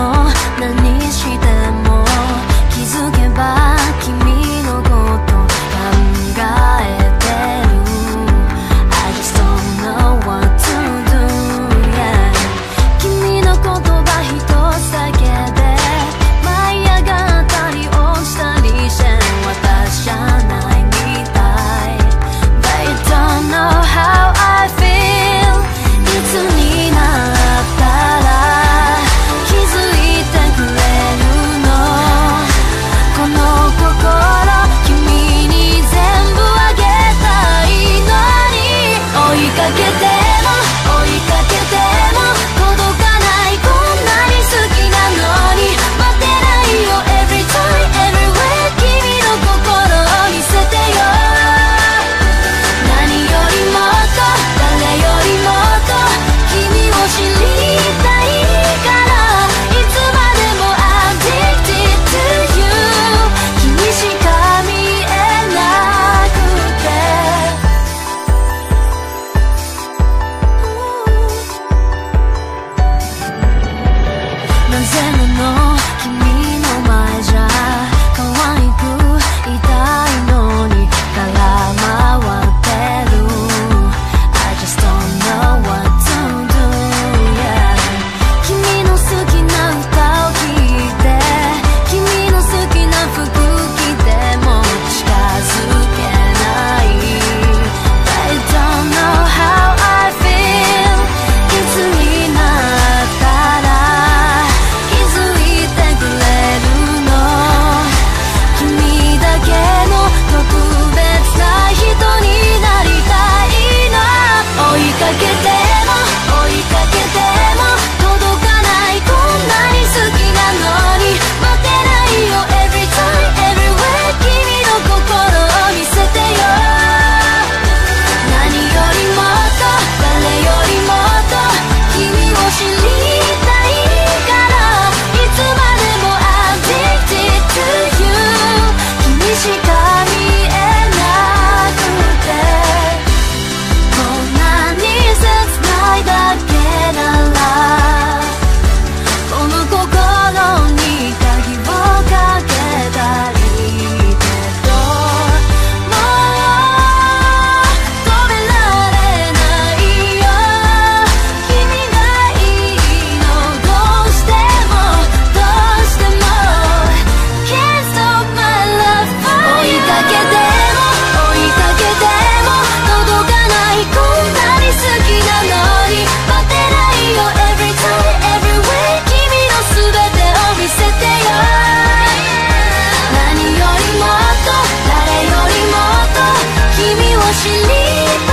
の何しても気づけば君のこと考えてる I just don't know what to do、yeah、 君の言葉一つだけで舞い上がったり落ちたりして私じゃないみたい But you don't know how I feel いつになったら気づいてくれるのこの心君に全部あげたいのに追いかけても追いかけても届かないこんなに好きなのに待てないよ Every time everywhere 君の心を見せてよ何よりもっと誰よりもっと君を知りたいからいつまでも Addicted to you 君しか見えなくてなぜなの君の前じゃ可愛くいたいのに空回ってる I just don't know what to do、yeah、 君の好きな歌を聴いて君の好きな服着ても近づけない I don't know how I feel いつになったら気づいてくれるの君だけの特別な人になりたいの追いかけても追いかけても届かないこんなに好きなのに待てないよ Every time everywhere 君の心を見せてよ何よりもっと誰よりもっと君を知りたいからいつまでも Addicted to you 君しか見えなくてこんなに切ないだけならこの心に鍵をかけたいけどもう止められないよ君がいいのどうしてもどうしても Can't stop my love for you 追いかけても追いかけても届かないこんなに好きなのに待てないよ Every time everywhere 君の全てを見せてよ何よりもっと誰よりもっと君を知りたい